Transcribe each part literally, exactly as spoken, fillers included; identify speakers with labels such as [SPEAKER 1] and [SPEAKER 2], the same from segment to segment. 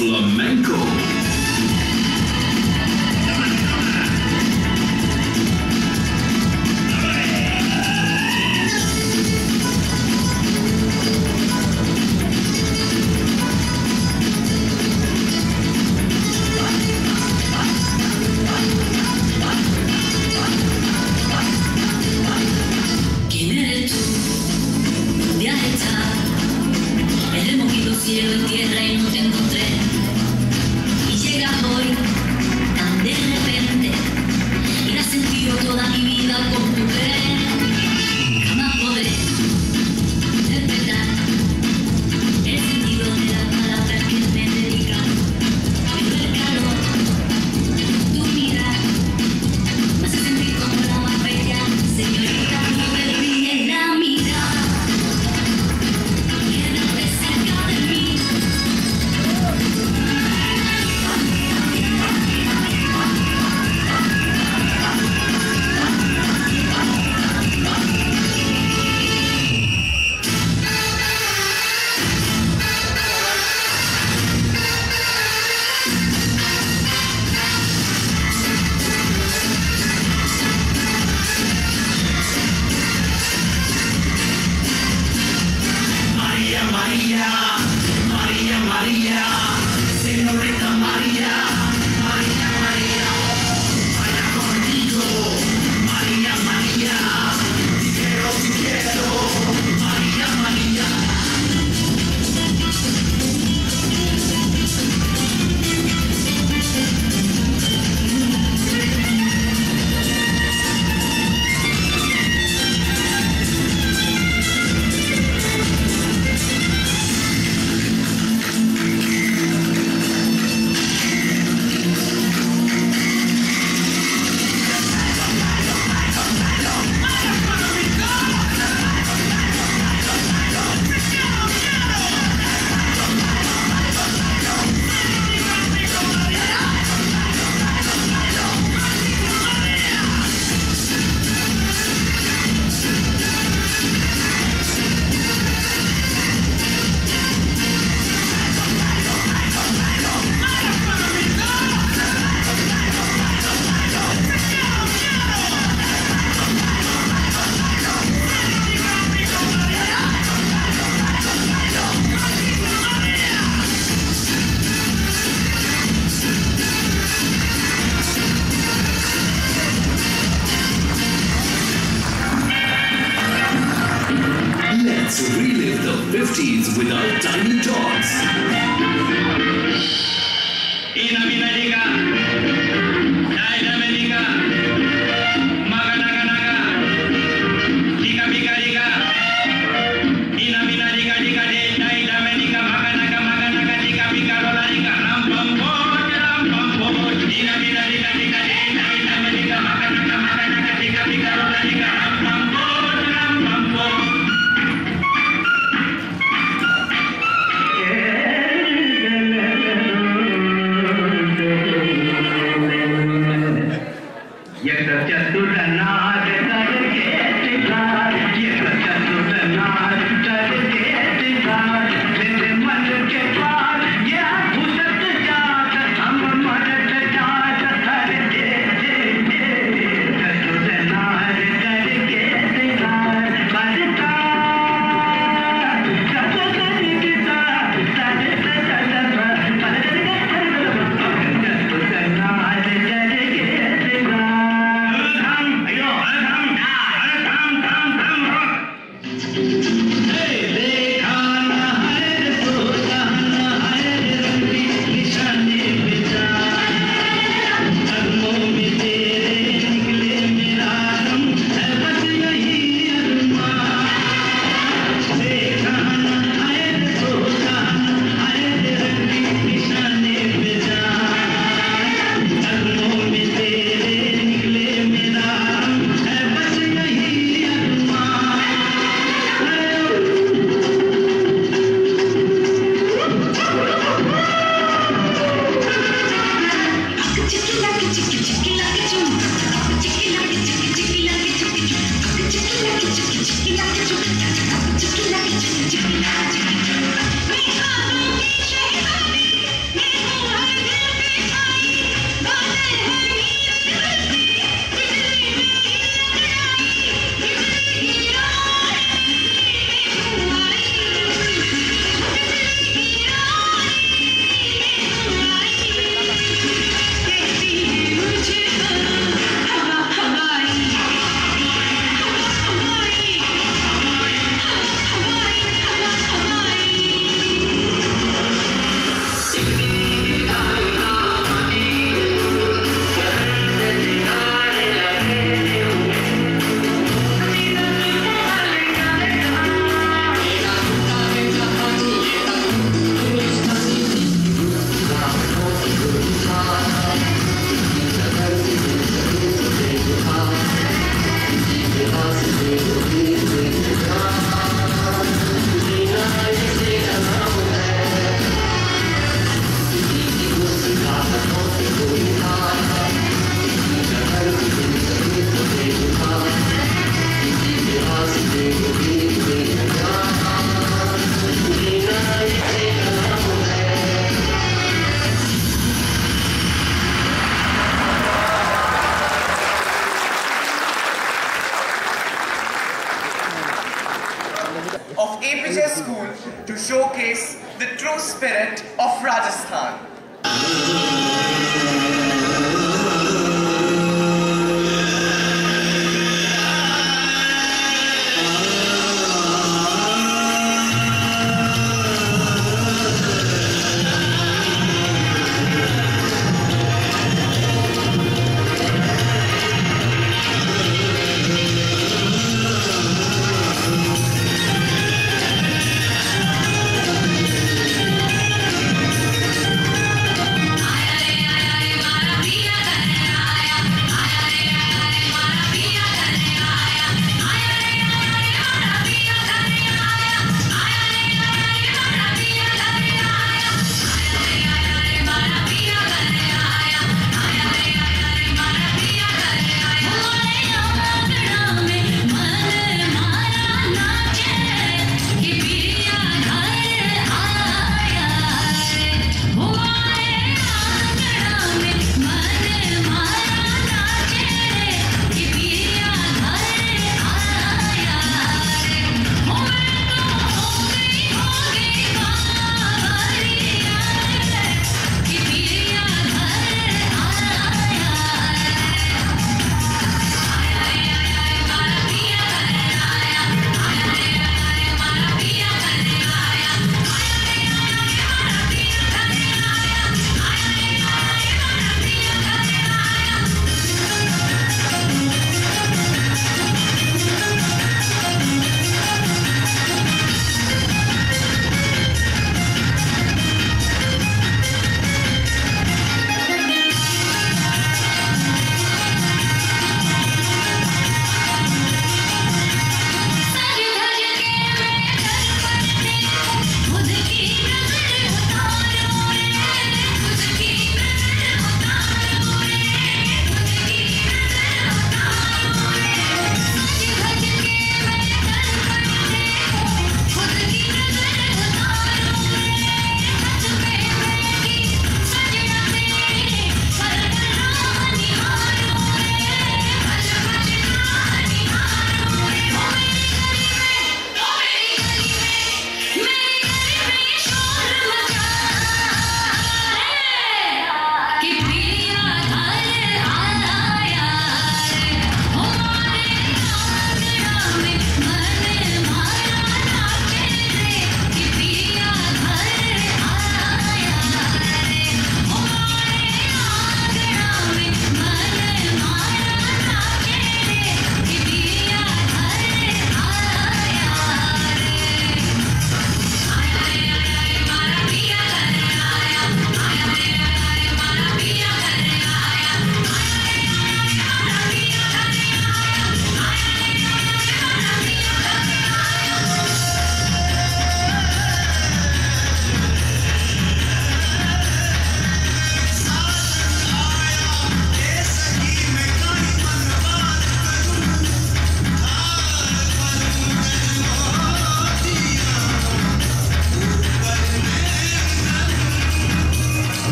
[SPEAKER 1] Flamenco.
[SPEAKER 2] ¿Quién eres tú? ¿Dónde has estado? En el movido cielo y tierra y no te encontré. Y llegas hoy tan de repente y has sentido toda mi vida con tu querer. Jamás podré interpretar el sentido de las palabras que me dedican. Pero el calor de tu mirar me hace sentir como la más bella señorita. No me brilles la mirada, quédate cerca de mí.
[SPEAKER 1] María, María, María, María, señorita María, María, María, vaya conmigo, María, María, te quiero, te quiero, María, María. Let's relive the fifties with our tiny tots.
[SPEAKER 3] Ina Vinadiga, Naida Mediga, Maganaga Naga, Diga Biga Diga, Ina Vinadiga Diga, Naida Mediga, Maganaga Maganaga, Diga Biga Rola Diga, Ram Pam Bo, Ram Pam Bo, Ina Vinadiga Diga, Naida Mediga, Maganaga Maganaga, Diga Biga Rola Diga, Ram Pam Bo, Ram Pam Bo. Ayo,
[SPEAKER 4] spirit of Rajasthan.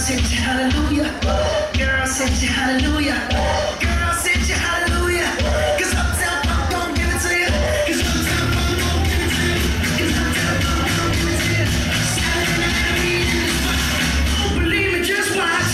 [SPEAKER 5] said you hallelujah. Girl said you hallelujah. Girl said you hallelujah. Cause Uptown Funk gon' give it to you. Cause Uptown Funk gon' give it to you. Cause Uptown Funk gon' give it to you. Saturday night we in this spot. Don't believe me, just watch.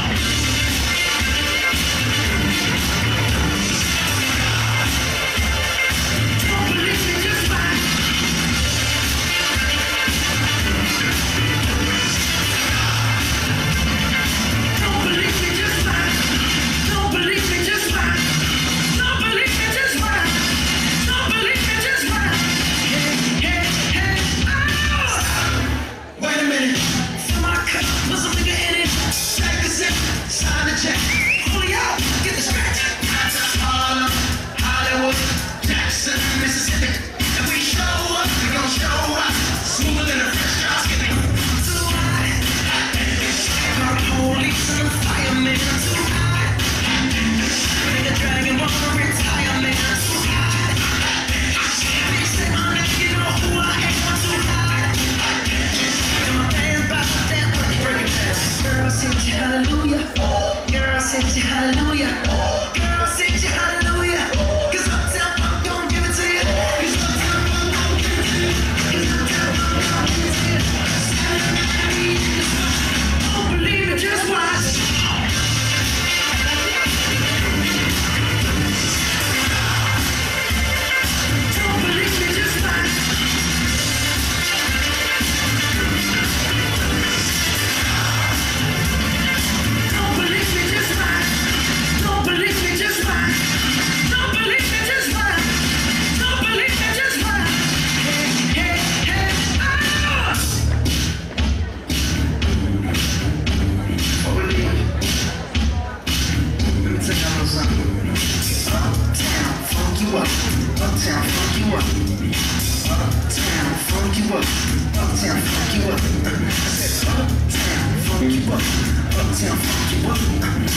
[SPEAKER 5] Don't believe me, just watch. Don't believe me, just watch. Don't believe me, just watch. Don't believe me, just watch. Don't believe me, just watch. Hey, hey, hey, oh! Wait a minute. Fill my cup, put some nigga in it. Take a sip, sign the check. Holy out, get the scratch. Harlem, Hollywood, Jackson, Mississippi. If we show up, we gon' show up. Smoother than a fresh drop skipping. Too high. Our police and the firemen. Too high. Nigga dragon wanna retire, man. Too high. They say my name, you know who I am. I'm too high. And my band about to dance, let me break it down. Girl said you hallelujah. Girl said you hallelujah. Girl said you hallelujah. Cause Uptown Funk gon' give it to you. Cause Uptown Funk gon' give it to you. Cause Uptown Funk gon' give it to you. Saturday night we in this spot. Don't believe me, just watch. Don't believe me, just watch. Don't believe me, just watch. Don't believe me, just watch. Don't believe me, just watch. Don't believe me, just watch. Hey, hey, hey, oh! Oh, really? Let me tell y'all a little something. Uptown, funk you up. Uptown, funk you up. Uptown, funk you up. Uptown, funk you up. I said, Uptown, funk you up. Uptown, funk you up.